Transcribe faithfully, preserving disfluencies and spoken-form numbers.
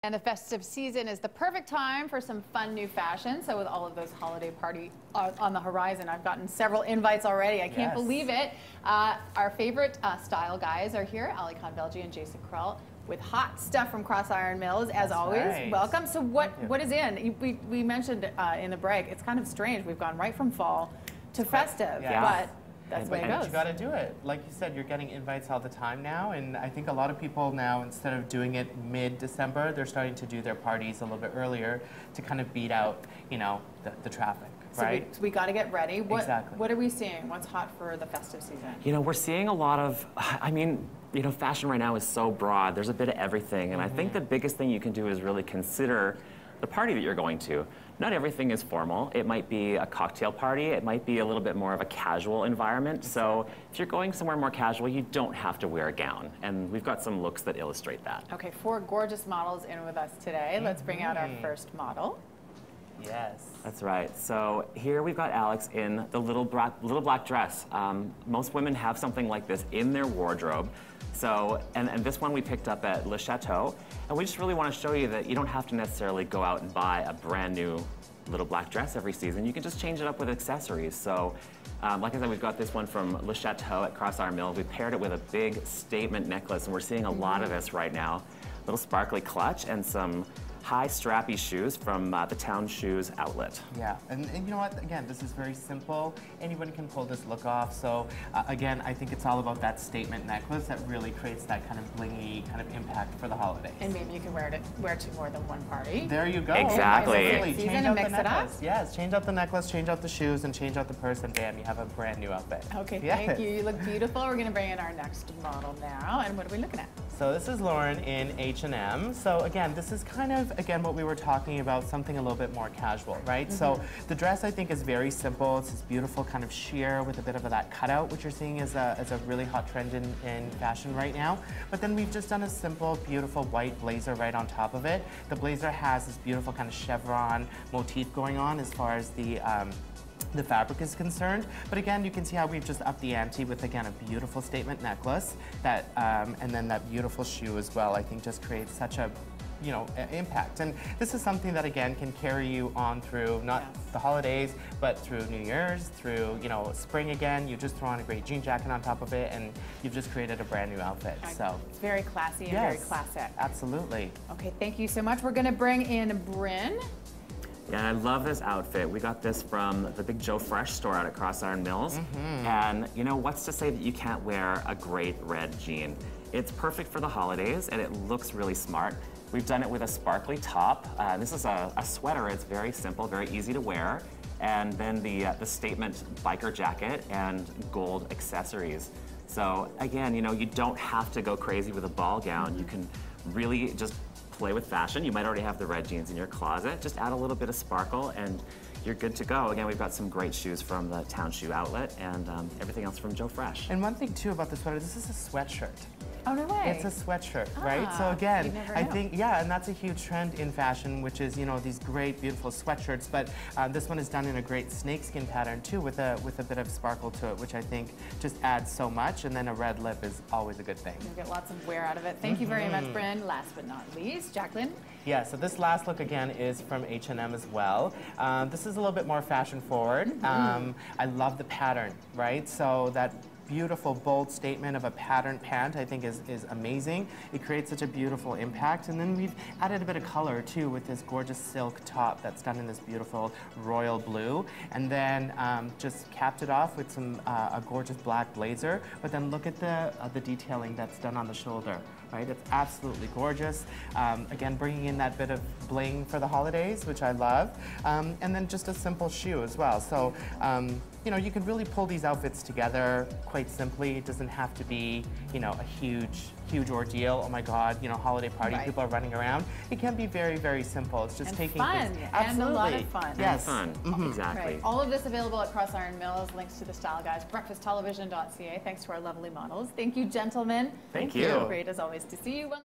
And the festive season is the perfect time for some fun new fashion. So with all of those holiday party uh, on the horizon, I've gotten several invites already. I can't Yes. believe it. Uh, our favorite uh, style guys are here, Ali Khan-Velji and Jason Krell, with hot stuff from Cross Iron Mills, as That's always. right. Welcome. So what what is in? We, we mentioned uh, in the break, it's kind of strange. We've gone right from fall to festive, Yeah. but that's the way it And goes. you got to do it. Like you said, you're getting invites all the time now, and I think a lot of people now, instead of doing it mid-December, they're starting to do their parties a little bit earlier to kind of beat out, you know, the, the traffic, So right? we, so we got to get ready. What, Exactly. What are we seeing? What's hot for the festive season? You know, we're seeing a lot of, I mean, you know, fashion right now is so broad. There's a bit of everything. And Mm-hmm. I think the biggest thing you can do is really consider the party that you're going to. Not everything is formal. It might be a cocktail party. It might be a little bit more of a casual environment. So if you're going somewhere more casual, you don't have to wear a gown. And we've got some looks that illustrate that. Okay, four gorgeous models in with us today. Let's bring out our first model. Yes. That's right. So here we've got Alex in the little black, little black dress. Um, most women have something like this in their wardrobe. So, and, and this one we picked up at Le Chateau. And we just really want to show you that you don't have to necessarily go out and buy a brand new little black dress every season. You can just change it up with accessories. So, um, like I said, we've got this one from Le Chateau at Cross Iron Mills. We paired it with a big statement necklace, and we're seeing a lot of this right now. Little sparkly clutch and some high strappy shoes from uh, the Town Shoes outlet. Yeah, and, and you know what? Again, this is very simple. Anyone can pull this look off. So uh, again, I think it's all about that statement necklace that really creates that kind of blingy kind of impact for the holidays. And maybe you can wear it wear it to more than one party. There you go. Exactly. Absolutely. Season Change and out mix the it up. necklace. Yes, change out the necklace, change out the shoes, and change out the purse, and bam, you have a brand new outfit. Okay, Yes. thank you. You look beautiful. We're going to bring in our next model now. And what are we looking at? So this is Lauren in H and M. So again, this is kind of, again, what we were talking about, something a little bit more casual, right? Mm-hmm. So the dress, I think, is very simple. It's this beautiful kind of sheer with a bit of that cutout, which you're seeing is a, is a really hot trend in, in fashion right now. But then we've just done a simple, beautiful white blazer right on top of it. The blazer has this beautiful kind of chevron motif going on as far as the um, the fabric is concerned. But again, you can see how we've just upped the ante with, again, a beautiful statement necklace, that, um, and then that beautiful shoe as well, I think just creates such a, you know, impact. And this is something that, again, can carry you on through not Yeah. the holidays, but through New Year's, through, you know, spring again. You just throw on a great jean jacket on top of it, and you've just created a brand new outfit. So It's very classy and yes, very classic. absolutely. Okay, thank you so much. We're going to bring in Bryn. Yeah, I love this outfit. We got this from the big Joe Fresh store out at Cross Iron Mills. Mm-hmm. And you know, what's to say that you can't wear a great red jean? It's perfect for the holidays, and it looks really smart. We've done it with a sparkly top. Uh, this is a, a sweater. It's very simple, very easy to wear. And then the, uh, the statement biker jacket and gold accessories. So again, you know, you don't have to go crazy with a ball gown. You can really just play with fashion. You might already have the red jeans in your closet. Just add a little bit of sparkle and you're good to go. Again, we've got some great shoes from the Town Shoe outlet and um, everything else from Joe Fresh. And one thing too about the sweater, this is a sweatshirt. Oh, no way. It's a sweatshirt, right? Ah, So again, you never I know. think, yeah, and that's a huge trend in fashion, which is, you know, these great, beautiful sweatshirts. But uh, this one is done in a great snakeskin pattern too, with a with a bit of sparkle to it, which I think just adds so much. And then a red lip is always a good thing. You'll get lots of wear out of it. Thank you very much, Bryn. Last but not least, Jacqueline. Yeah, so this last look again is from H and M as well. Um, this is a little bit more fashion forward. Mm-hmm. um, I love the pattern, right? So that beautiful, bold statement of a patterned pant, I think is, is amazing. It creates such a beautiful impact. And then we've added a bit of color too with this gorgeous silk top that's done in this beautiful royal blue. And then um, just capped it off with some uh, a gorgeous black blazer. But then look at the, uh, the detailing that's done on the shoulder. Right? It's absolutely gorgeous. Um, again, bringing in that bit of bling for the holidays, which I love. Um, and then just a simple shoe as well. So, um, you know, you can really pull these outfits together quite simply. It doesn't have to be, you know, a huge, huge ordeal. Oh my God, you know, holiday party, Right. people are running around. It can be very, very simple. It's just And taking fun, things. and a lot of Absolutely. fun. Yes. Fun. Mhm. Exactly. Right. All of this available at Cross Iron Mills. Links to the Style Guys, breakfast television dot c a. Thanks to our lovely models. Thank you, gentlemen. Thank you. you. Great as always to see you.